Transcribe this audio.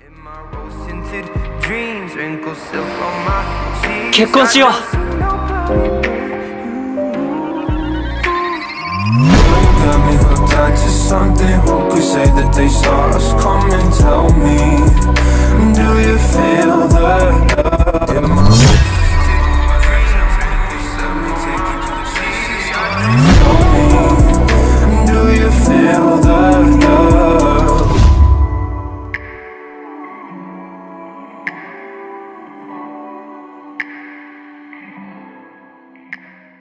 結婚しよう。 Got me hooked onto something. Who could say that they saw us coming?